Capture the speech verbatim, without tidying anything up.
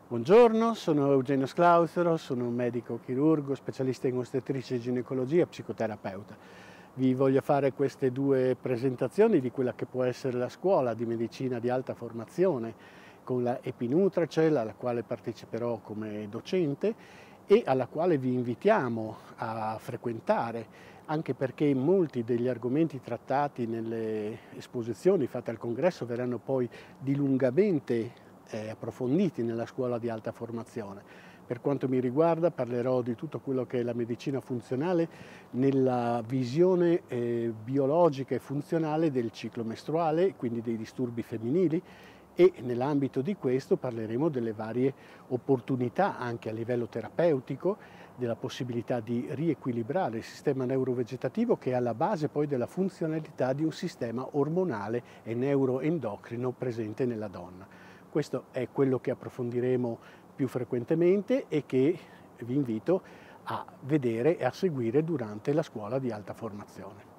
Buongiorno, sono Eugenio Sclausero, sono un medico chirurgo, specialista in ostetricia e ginecologia e psicoterapeuta. Vi voglio fare queste due presentazioni di quella che può essere la scuola di medicina di alta formazione con la Epinutracel, alla quale parteciperò come docente e alla quale vi invitiamo a frequentare, anche perché molti degli argomenti trattati nelle esposizioni fatte al congresso verranno poi dilungamente Eh, approfonditi nella scuola di alta formazione. Per quanto mi riguarda parlerò di tutto quello che è la medicina funzionale nella visione eh, biologica e funzionale del ciclo mestruale, quindi dei disturbi femminili, e nell'ambito di questo parleremo delle varie opportunità anche a livello terapeutico, della possibilità di riequilibrare il sistema neurovegetativo che è alla base poi della funzionalità di un sistema ormonale e neuroendocrino presente nella donna. Questo è quello che approfondiremo più frequentemente e che vi invito a vedere e a seguire durante la scuola di alta formazione.